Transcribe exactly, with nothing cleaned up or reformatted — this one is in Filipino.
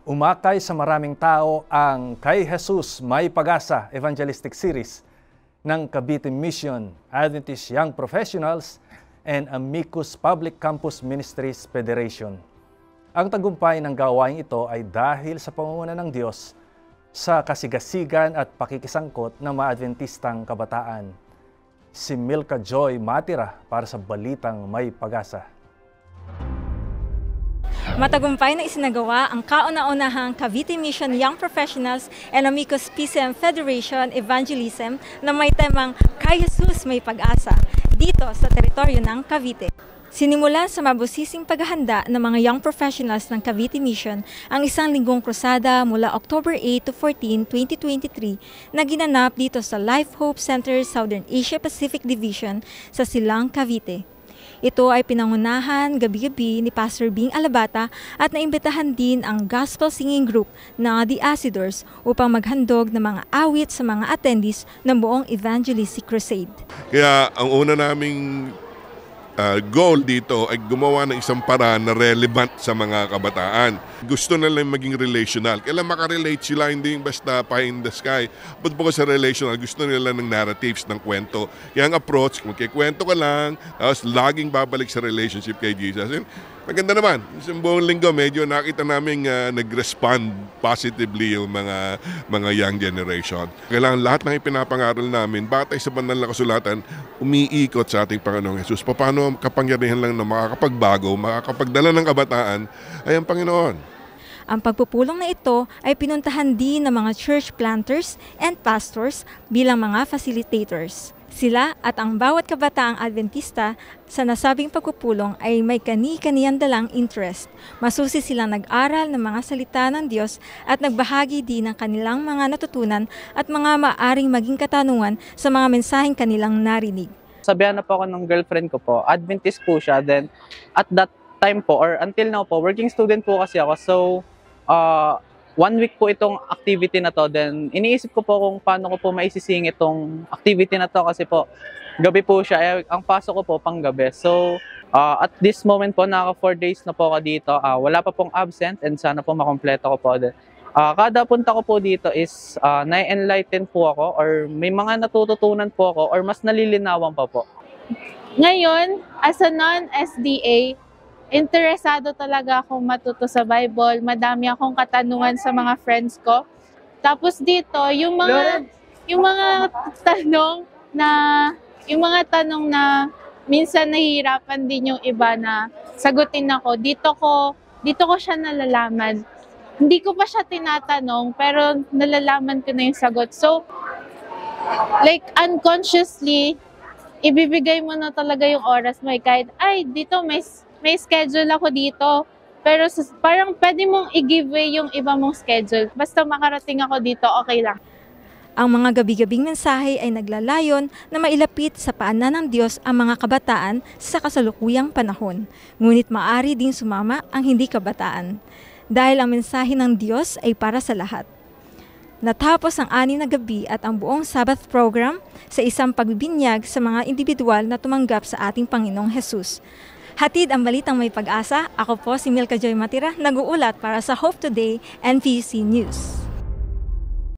Umakay sa maraming tao ang Kay Jesus May Pag-asa Evangelistic Series ng Cavite Mission, Adventist Young Professionals, and Amicus Public Campus Ministries Federation. Ang tagumpay ng gawain ito ay dahil sa pangunguna ng Diyos sa kasigasigan at pakikisangkot ng mga Adventistang kabataan. Si Milka Joy Matira para sa Balitang May Pag-asa. Matagumpay na isinagawa ang kauna-unahang Cavite Mission Young Professionals and Amicus P C M Federation Evangelism na may temang Kay Jesus May Pag-asa dito sa teritoryo ng Cavite. Sinimula sa mabusising paghahanda ng mga young professionals ng Cavite Mission ang isang linggong krusada mula October eight to fourteen, twenty twenty-three na ginanap dito sa Life Hope Center Southern Asia Pacific Division sa Silang, Cavite. Ito ay pinangunahan gabi-gabi ni Pastor Bing Alabata at naimbitahan din ang gospel singing group na The Acidors upang maghandog ng mga awit sa mga attendees ng buong evangelistic crusade. Kaya ang una naming uh, goal dito ay gumawa ng isang paraan na relevant sa mga kabataan. Gusto na lang maging relational. Kailan makarelate sila, hindi basta pie in the sky. But bukod sa relational, gusto nila ng narratives, ng kwento. Kaya ang approach, magkikwento ka lang, tapos laging babalik sa relationship kay Jesus. And maganda naman. Isang buong linggo, medyo nakita namin uh, nag-respond positively yung mga, mga young generation. Kailangan lahat ng ipinapangaral namin, batay sa banal na kasulatan, umiikot sa ating Panginoong Jesus. Paano kapangyarihan lang na makakapagbago, makakapagdala ng kabataan, ay ang Panginoon. Ang pagpupulong na ito ay pinuntahan din ng mga church planters and pastors bilang mga facilitators. Sila at ang bawat kabataang Adventista sa nasabing pagpupulong ay may kani-kaniyang dalang interest. Masusi silang nag-aral ng mga salita ng Diyos at nagbahagi din ng kanilang mga natutunan at mga maaring maging katanungan sa mga mensaheng kanilang narinig. Sabihan na po ako ng girlfriend ko po, Adventist po siya, then at that time po or until now po, working student po kasi ako, so Uh, one week po itong activity na to, then iniisip ko po kung paano ko po maisising itong activity na to kasi po gabi po siya, eh, ang pasok ko po pang gabi. So uh, at this moment po, naka four days na po ako dito, uh, wala pa pong absent and sana po makompleto ko po. Uh, kada punta ko po dito is uh, na-enlighten po ako or may mga natututunan po ako or mas nalilinawan pa po. Ngayon, as a non-S D A, interesado talaga akong matuto sa Bible. Madami akong katanungan sa mga friends ko. Tapos dito, yung mga yung mga tanong na yung mga tanong na minsan nahihirapan din yung iba na sagutin ako. Dito ko dito ko siya nalalaman. Hindi ko pa siya tinatanong pero nalalaman ko na yung sagot. So like unconsciously ibibigay mo na talaga yung oras mo kahit ay dito may May schedule ako dito, pero parang pwede mong i-giveaway yung iba mong schedule. Basta makarating ako dito, okay lang. Ang mga gabi-gabing mensahe ay naglalayon na mailapit sa paanan ng Diyos ang mga kabataan sa kasalukuyang panahon. Ngunit maaari din sumama ang hindi kabataan, dahil ang mensahe ng Diyos ay para sa lahat. Natapos ang anim na gabi at ang buong Sabbath program sa isang pagbibinyag sa mga individual na tumanggap sa ating Panginoong Jesus. Hatid ang Balitang May Pag-asa. Ako po si Milka Joy Matira, nag-uulat para sa Hope Today and P U C News.